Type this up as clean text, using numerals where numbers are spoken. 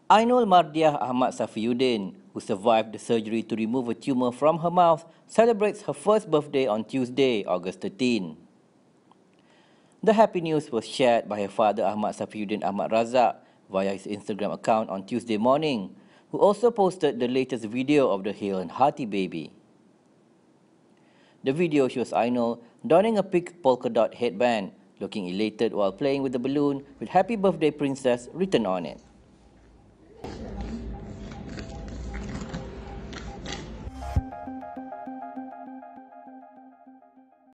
Ainul Mardhiah Ahmad Safiuddin, who survived the surgery to remove a tumour from her mouth, celebrates her first birthday on Tuesday, August 13. The happy news was shared by her father Ahmad Safiuddin Ahmad Razak via his Instagram account on Tuesday morning, who also posted the latest video of the hale and hearty baby. The video shows Ainul donning a pink polka dot headband, looking elated while playing with the balloon with Happy Birthday Princess written on it.